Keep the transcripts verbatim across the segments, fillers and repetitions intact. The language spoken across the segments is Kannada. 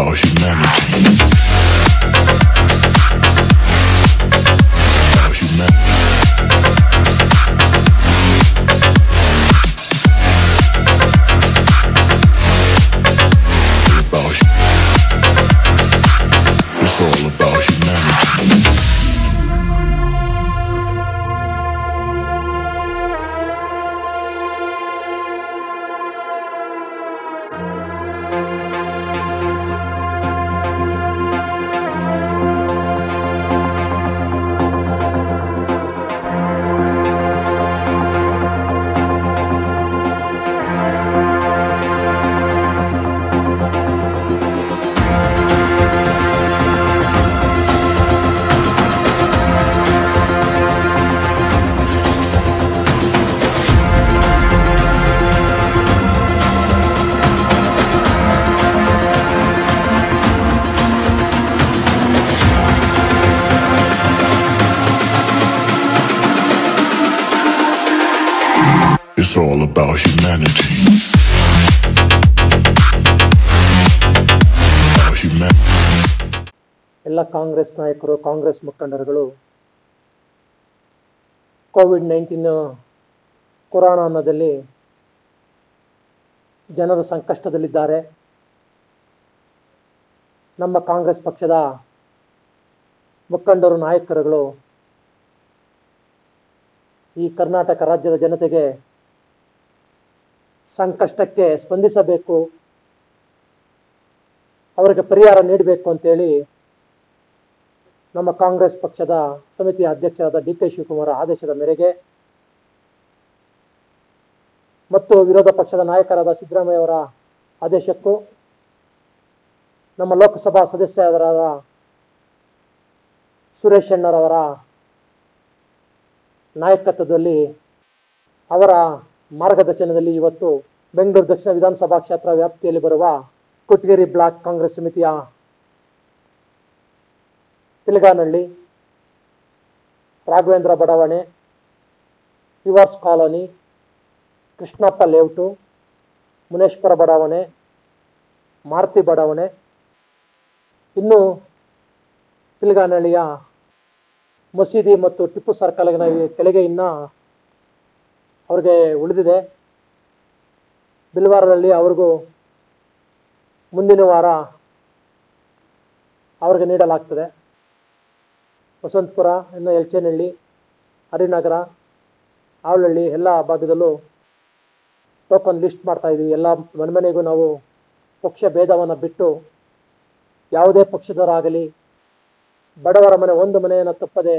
about humanity. About humanity. About hu- It's all about humanity. It's all about humanity. About humanity. ಎಲ್ಲ ಕಾಂಗ್ರೆಸ್ ನಾಯಕರು, ಕಾಂಗ್ರೆಸ್ ಮುಖಂಡರುಗಳು ಕೋವಿಡ್ ನೈನ್ಟೀನ್ ಕೊರೋನಾ ಅನ್ನೋದಲ್ಲಿ ಜನರು ಸಂಕಷ್ಟದಲ್ಲಿದ್ದಾರೆ. ನಮ್ಮ ಕಾಂಗ್ರೆಸ್ ಪಕ್ಷದ ಮುಖಂಡರು, ನಾಯಕರುಗಳು ಈ ಕರ್ನಾಟಕ ರಾಜ್ಯದ ಜನತೆಗೆ ಸಂಕಷ್ಟಕ್ಕೆ ಸ್ಪಂದಿಸಬೇಕು, ಅವರಿಗೆ ಪರಿಹಾರ ನೀಡಬೇಕು ಅಂತೇಳಿ ನಮ್ಮ ಕಾಂಗ್ರೆಸ್ ಪಕ್ಷದ ಸಮಿತಿಯ ಅಧ್ಯಕ್ಷರಾದ ಡಿ ಕೆ ಶಿವಕುಮಾರ್ ಆದೇಶದ ಮೇರೆಗೆ ಮತ್ತು ವಿರೋಧ ಪಕ್ಷದ ನಾಯಕರಾದ ಸಿದ್ದರಾಮಯ್ಯ ಅವರ ಆದೇಶಕ್ಕೂ ನಮ್ಮ ಲೋಕಸಭಾ ಸದಸ್ಯರಾದ ಸುರೇಶ್ ಅಣ್ಣರವರ ನಾಯಕತ್ವದಲ್ಲಿ, ಅವರ ಮಾರ್ಗದರ್ಶನದಲ್ಲಿ ಇವತ್ತು ಬೆಂಗಳೂರು ದಕ್ಷಿಣ ವಿಧಾನಸಭಾ ಕ್ಷೇತ್ರ ವ್ಯಾಪ್ತಿಯಲ್ಲಿ ಬರುವ ಕೊಟ್ಟಿಗೆರೆ ಬ್ಲಾಕ್ ಕಾಂಗ್ರೆಸ್ ಸಮಿತಿಯ ತಿಲಗಾನಹಳ್ಳಿ, ರಾಘವೇಂದ್ರ ಬಡಾವಣೆ, weavers colony, Krishnappa layout, Muneshwara ಬಡಾವಣೆ, ಮಾರುತಿ ಬಡಾವಣೆ, ಇನ್ನು ತಿಲಗಾನಹಳ್ಳಿಯ ಮಸೀದಿ ಮತ್ತು ಟಿಪ್ಪು ಸರ್ಕಲ್ನ ಕೆಳಗೆ ಇನ್ನ ಅವ್ರಿಗೆ ಉಳಿದಿದೆ. ಬಿಲ್ವಾರದಲ್ಲಿ ಅವ್ರಿಗೂ ಮುಂದಿನ ವಾರ ಅವ್ರಿಗೆ ನೀಡಲಾಗ್ತದೆ. ವಸಂತಪುರ, ಇನ್ನು ಎಲ್ಚೇನಹಳ್ಳಿ, ಹರಿನಗರ, ಆವಳಹಳ್ಳಿ ಎಲ್ಲ ಭಾಗದಲ್ಲೂ ಟೋಕನ್ ಲಿಸ್ಟ್ ಮಾಡ್ತಾ ಇದ್ದೀವಿ. ಎಲ್ಲ ಮನೆ ಮನೆಗೂ ನಾವು ಪಕ್ಷ ಭೇದವನ್ನು ಬಿಟ್ಟು ಯಾವುದೇ ಪಕ್ಷದವರಾಗಲಿ ಬಡವರ ಮನೆ ಒಂದು ಮನೆಯನ್ನು ತಪ್ಪದೆ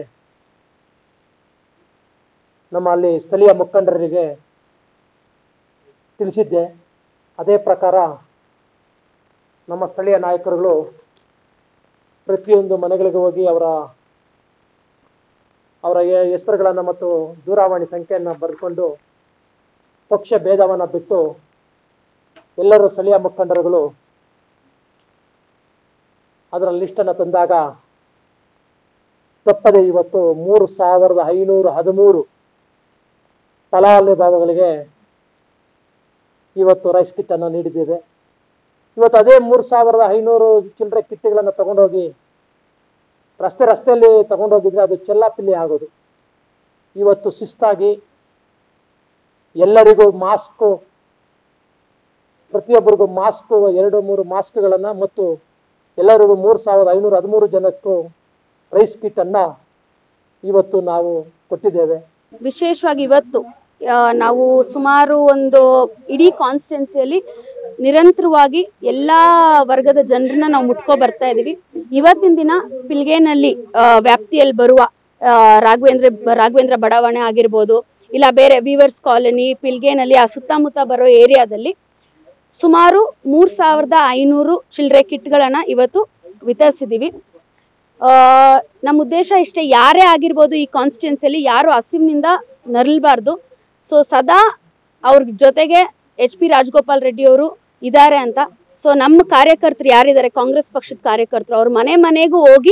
ನಮ್ಮ ಅಲ್ಲಿ ಸ್ಥಳೀಯ ಮುಖಂಡರಿಗೆ ತಿಳಿಸಿದ್ದೆ. ಅದೇ ಪ್ರಕಾರ ನಮ್ಮ ಸ್ಥಳೀಯ ನಾಯಕರುಗಳು ಪ್ರತಿಯೊಂದು ಮನೆಗಳಿಗೆ ಹೋಗಿ ಅವರ ಅವರ ಹೆಸರುಗಳನ್ನು ಮತ್ತು ದೂರವಾಣಿ ಸಂಖ್ಯೆಯನ್ನು ಬರೆದುಕೊಂಡು ಪಕ್ಷ ಭೇದವನ್ನು ಬಿಟ್ಟು ಎಲ್ಲರೂ ಸ್ಥಳೀಯ ಮುಖಂಡರುಗಳು ಅದರ ಲಿಸ್ಟನ್ನು ತಂದಾಗ ತಪ್ಪದೆ ಇವತ್ತು ಮೂರು ಸಾವಿರದ ಐನೂರ ಹದಿಮೂರು ಫಲಾನುಭವಿಗಳಿಗೆ ಇವತ್ತು ರೈಸ್ ಕಿಟ್ ಅನ್ನು ನೀಡಿದ್ದೇವೆ. ಇವತ್ತು ಅದೇ ಮೂರು ಸಾವಿರದ ಐನೂರು ಚಿಲ್ಲರೆ ಕಿಟ್ಗಳನ್ನು ತಗೊಂಡೋಗಿ ರಸ್ತೆ ರಸ್ತೆಯಲ್ಲಿ ತಗೊಂಡೋಗಿದ್ರೆ ಅದು ಚೆಲ್ಲಾಪಿಲ್ಲಿ ಆಗೋದು. ಇವತ್ತು ಶಿಸ್ತಾಗಿ ಎಲ್ಲರಿಗೂ ಮಾಸ್ಕು, ಪ್ರತಿಯೊಬ್ಬರಿಗೂ ಮಾಸ್ಕು, ಎರಡು ಮೂರು ಮಾಸ್ಕ್ಗಳನ್ನು ಮತ್ತು ಎಲ್ಲರಿಗೂ ಮೂರು ಸಾವಿರದ ಐನೂರ ಹದಿಮೂರು ಜನಕ್ಕೂ ರೈಸ್ ಕಿಟ್ ಅನ್ನ ಇವತ್ತು ನಾವು ಕೊಟ್ಟಿದ್ದೇವೆ. ವಿಶೇಷವಾಗಿ ಇವತ್ತು ನಾವು ಸುಮಾರು ಒಂದು ಇಡೀ ಕಾನ್ಸ್ಟಿಟ್ಯೂನ್ಸಿಯಲ್ಲಿ ನಿರಂತರವಾಗಿ ಎಲ್ಲಾ ವರ್ಗದ ಜನರನ್ನ ನಾವು ಮುಟ್ಕೊ ಬರ್ತಾ ಇದೀವಿ. ಇವತ್ತಿನ ದಿನ ಪಿಲ್ಗೇನಹಳ್ಳಿ ವ್ಯಾಪ್ತಿಯಲ್ಲಿ ಬರುವ ರಾಘವೇಂದ್ರ ರಾಘವೇಂದ್ರ ಬಡಾವಣೆ ಆಗಿರ್ಬೋದು, ಇಲ್ಲ ಬೇರೆ ವೀವರ್ಸ್ ಕಾಲೋನಿ, ಪಿಲ್ಗೇನಹಳ್ಳಿ ಆ ಸುತ್ತಮುತ್ತ ಬರೋ ಏರಿಯಾದಲ್ಲಿ ಸುಮಾರು ಮೂರ್ ಸಾವಿರದ ಐನೂರು ಚಿಲ್ಲರೆ ಕಿಟ್ಗಳನ್ನ ಇವತ್ತು ವಿತರಿಸಿದೀವಿ. ಆ ನಮ್ಮ ಉದ್ದೇಶ ಇಷ್ಟೇ, ಯಾರೇ ಆಗಿರ್ಬೋದು ಈ ಕಾನ್ಸ್ಟಿಟ್ಯೂನ್ಸಿಯಲ್ಲಿ ಯಾರು ಹಸಿವಿನಿಂದ ನರಳಬಾರ್ದು. ಸೊ ಸದಾ ಅವ್ರ ಜೊತೆಗೆ ಎಚ್ ಪಿ ರಾಜಗೋಪಾಲ್ ರೆಡ್ಡಿ ಅವರು ಇದ್ದಾರೆ ಅಂತ. ಸೊ ನಮ್ಮ ಕಾರ್ಯಕರ್ತರು ಯಾರಿದ್ದಾರೆ, ಕಾಂಗ್ರೆಸ್ ಪಕ್ಷದ ಕಾರ್ಯಕರ್ತರು, ಅವ್ರ ಮನೆ ಮನೆಗೂ ಹೋಗಿ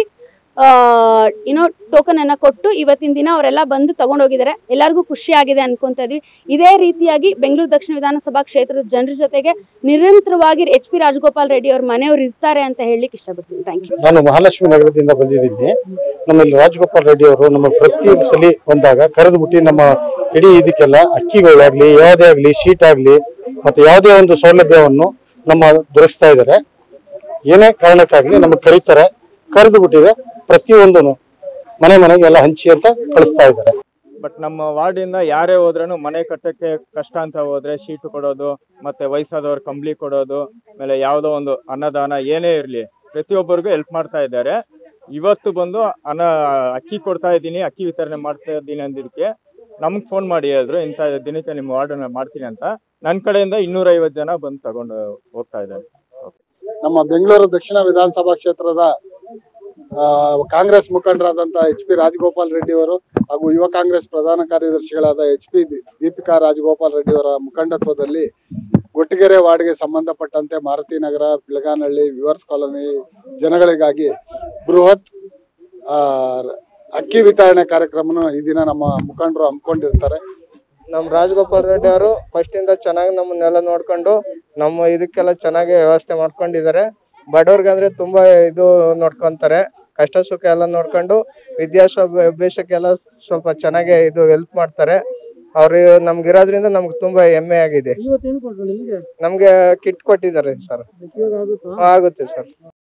ಏನೋ ಟೋಕನ್ ಅನ್ನ ಕೊಟ್ಟು ಇವತ್ತಿನ ದಿನ ಅವರೆಲ್ಲ ಬಂದು ತಗೊಂಡೋಗಿದ್ದಾರೆ. ಎಲ್ಲರಿಗೂ ಖುಷಿ ಆಗಿದೆ ಅನ್ಕೊಂತ ಇದೀವಿ. ಇದೇ ರೀತಿಯಾಗಿ ಬೆಂಗಳೂರು ದಕ್ಷಿಣ ವಿಧಾನಸಭಾ ಕ್ಷೇತ್ರದ ಜನರ ಜೊತೆಗೆ ನಿರಂತರವಾಗಿ ಎಚ್ ಪಿ ರಾಜಗೋಪಾಲ್ ರೆಡ್ಡಿ ಅವ್ರ ಮನೆಯವರು ಇರ್ತಾರೆ ಅಂತ ಹೇಳಲಿಕ್ಕೆ ಇಷ್ಟಪಡ್ತೀನಿ. Thank you. ನಾನು ಮಹಾಲಕ್ಷ್ಮಿ ನಗರದಿಂದ ಬಂದಿದ್ದೀನಿ. ನಮ್ಮಲ್ಲಿ ರಾಜಗೋಪಾಲ್ ರೆಡ್ಡಿ ಅವರು ನಮ್ಮ ಪ್ರತಿ ಸಲ ಬಂದಾಗ ಕರೆದು ಬಿಟ್ಟು ನಮ್ಮ ಇಡೀ ಇದಕ್ಕೆಲ್ಲ ಅಕ್ಕಿಗಳಾಗ್ಲಿ ಯಾವುದೇ ಆಗ್ಲಿ ಶೀಟ್ ಆಗ್ಲಿ ಮತ್ತೆ ಯಾವುದೇ ಒಂದು ಸೌಲಭ್ಯವನ್ನು ನಮ್ಮ ದೊರಕಿಸ್ತಾ ಇದ್ದಾರೆ. ಏನೇ ಕಾರಣಕ್ಕಾಗ್ಲಿ ನಮಗೆ ಕರೀತಾರೆ, ಕರೆದು ಬಿಟ್ಟಿದೆ ಪ್ರತಿಯೊಂದು ಮನೆ ಮನೆಗೆ ಎಲ್ಲ ಹಂಚಿ ಅಂತ ಕಳಿಸ್ತಾ ಇದ್ದಾರೆ. ಬಟ್ ನಮ್ಮ ವಾರ್ಡಿಂದ ಯಾರೇ ಹೋದ್ರೂ ಮನೆ ಕಟ್ಟಕ್ಕೆ ಕಷ್ಟ ಅಂತ ಹೋದ್ರೆ ಶೀಟ್ ಕೊಡೋದು, ಮತ್ತೆ ವಯಸ್ಸಾದವ್ರ ಕಂಬ್ಳಿ ಕೊಡೋದು, ಆಮೇಲೆ ಯಾವುದೋ ಒಂದು ಅನ್ನದಾನ ಏನೇ ಇರ್ಲಿ ಪ್ರತಿಯೊಬ್ಬರಿಗೂ ಹೆಲ್ಪ್ ಮಾಡ್ತಾ ಇದ್ದಾರೆ. ಇವತ್ತು ಬಂದು ಅನ್ನ ಅಕ್ಕಿ ಕೊಡ್ತಾ ಇದ್ದೀನಿ, ಅಕ್ಕಿ ವಿತರಣೆ ಮಾಡ್ತಾ ಇದ್ದೀನಿ ಅಂದಿದ್ದಕ್ಕೆ ನಮ್ಗೆ ಫೋನ್ ಮಾಡಿ ಹೇಳಿದ್ರು ಇಂಥ ದಿನಕ್ಕೆ ನಿಮ್ಮ ವಾರ್ಡ್ ಮಾಡ್ತೀನಿ ಅಂತ. ನನ್ನ ಕಡೆಯಿಂದ ಇನ್ನೂರ ಐವತ್ತು ಜನ ಬಂದು ತಗೊಂಡು ಹೋಗ್ತಾ ಇದ್ದಾರೆ. ನಮ್ಮ ಬೆಂಗಳೂರು ದಕ್ಷಿಣ ವಿಧಾನಸಭಾ ಕ್ಷೇತ್ರದ ಕಾಂಗ್ರೆಸ್ ಮುಖಂಡರಾದಂತ ಎಚ್ ಪಿ ರಾಜಗೋಪಾಲ್ ರೆಡ್ಡಿ ಅವರು ಹಾಗೂ ಯುವ ಕಾಂಗ್ರೆಸ್ ಪ್ರಧಾನ ಕಾರ್ಯದರ್ಶಿಗಳಾದ ಎಚ್ ಪಿ ದೀಪಿಕಾ ರಾಜಗೋಪಾಲ್ ರೆಡ್ಡಿ ಅವರ ಮುಖಂಡತ್ವದಲ್ಲಿ ಗೊಟ್ಟಿಗೆರೆ ವಾರ್ಡ್ಗೆ ಸಂಬಂಧಪಟ್ಟಂತೆ ಮಾರುತಿ ನಗರ, ಬಿಳಗಾನಹಳ್ಳಿ, ವಿವರ್ಸ್ ಕಾಲೋನಿ ಜನಗಳಿಗಾಗಿ ಬೃಹತ್ ಆ ಅಕ್ಕಿ ವಿತರಣೆ ಕಾರ್ಯಕ್ರಮನ ಈ ದಿನ ನಮ್ಮ ಮುಖಂಡರು ಹಮ್ಮಿಕೊಂಡಿರ್ತಾರೆ. ನಮ್ ರಾಜಗೋಪಾಲ್ ರೆಡ್ಡಿ ಅವರು ಫಸ್ಟ್ ಇಂದ ಚೆನ್ನಾಗಿ ನಮ್ಮನ್ನೆಲ್ಲ ನೋಡ್ಕೊಂಡು ನಮ್ಮ ಇದಕ್ಕೆಲ್ಲ ಚೆನ್ನಾಗಿ ವ್ಯವಸ್ಥೆ ಮಾಡ್ಕೊಂಡಿದ್ದಾರೆ. ಬಡವ್ರಿಗಂದ್ರೆ ತುಂಬಾ ಇದು ನೋಡ್ಕೊಂತಾರೆ, ಕಷ್ಟ ಸುಖ ಎಲ್ಲ ನೋಡ್ಕೊಂಡು ವಿದ್ಯಾಭ್ಯಾಸಕ್ಕೆಲ್ಲ ಸ್ವಲ್ಪ ಚೆನ್ನಾಗಿ ಇದು ಹೆಲ್ಪ್ ಮಾಡ್ತಾರೆ. ಅವ್ರು ನಮ್ಗಿರೋದ್ರಿಂದ ನಮ್ಗೆ ತುಂಬಾ ಹೆಮ್ಮೆ ಆಗಿದೆ. ನಮ್ಗೆ ಕಿಟ್ ಕೊಟ್ಟಿದ್ದಾರೆ ಸರ್. ಆಗುತ್ತೆ ಸರ್.